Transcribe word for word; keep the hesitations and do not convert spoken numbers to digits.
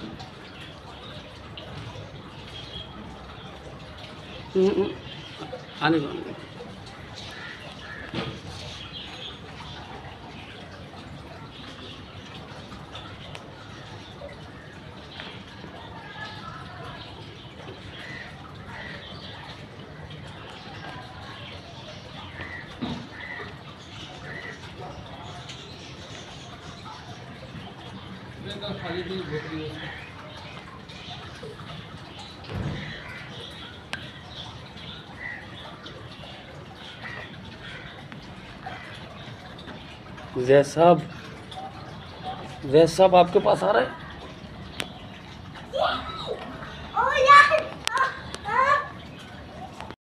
आने दो आने दो। खाली भी भेज रही है। जय साहब, जय साहब आपके पास आ रहे हैं।